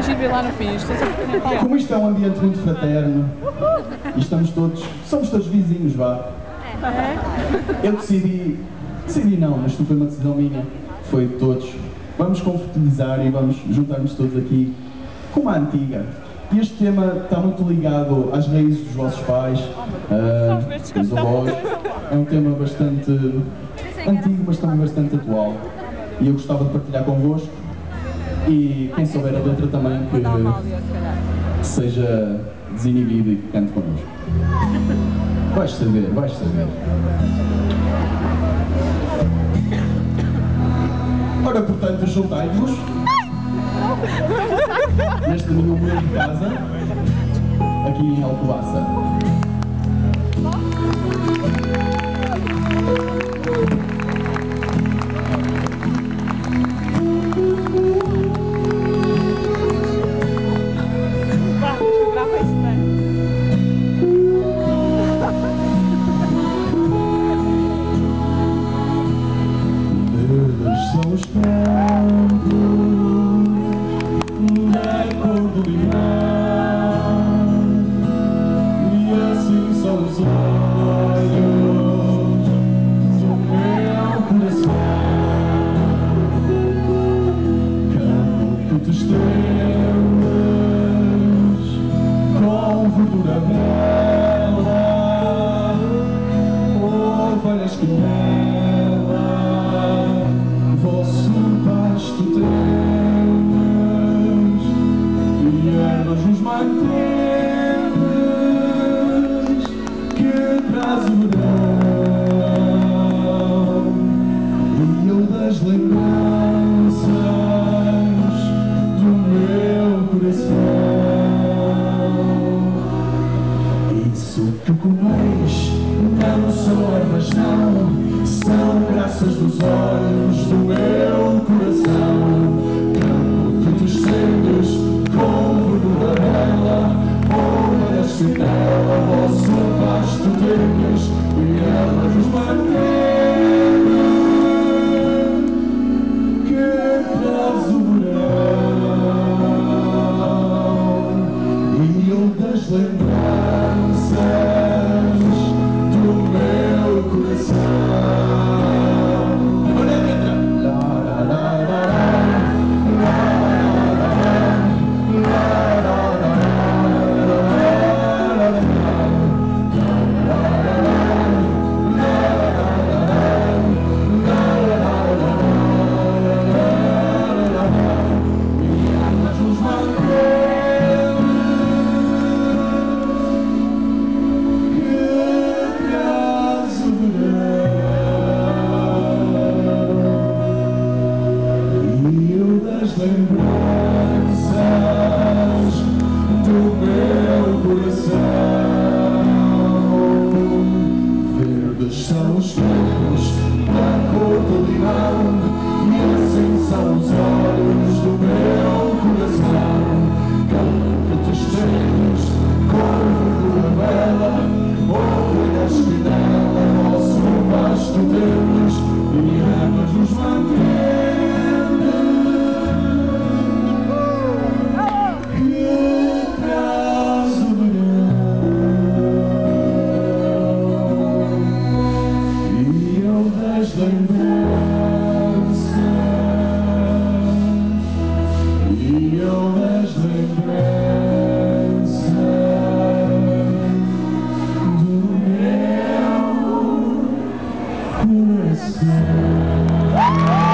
É giro ver lá no fim, isto é sempre que nem falar. Como isto é um ambiente muito fraterno e estamos todos, somos todos vizinhos, vá. Eu decidi não, mas não foi uma decisão minha, foi de todos. Vamos confraternizar e vamos juntar-nos todos aqui como a antiga. E este tema está muito ligado às raízes dos vossos pais, dos avós. É um tema bastante antigo, mas também bastante atual. E eu gostava de partilhar convosco. E quem souber a letra também que seja desinibido e que cante connosco. Vais saber, vais saber. Ora, portanto, juntai-vos neste meu momento de casa, aqui em Alcobaça. São os campos da cor do limão, e assim são os olhos do meu coração. Campo de estrelas com verdura bela, ovelhas que vosso pasto tens, e ervas nos mantens, que traz o verão, e eu das lembranças do meu coração. Isso que comeis não são ervas, não, são graças dos olhos do meu coração. Campo que te estendes com verdura bela, ovelhas que nela vosso pasto tendes, e elas nos mantêm, que traz o verão, e eu das lembranças do meu coração. Lembranças do meu coração. Verdes são os campos da cor do limão, e assim são os olhos do meu coração. Campo que te estendes com verdura bela, ovelhas que nela vosso pasto tendes, e elas nos mantêm. Yes.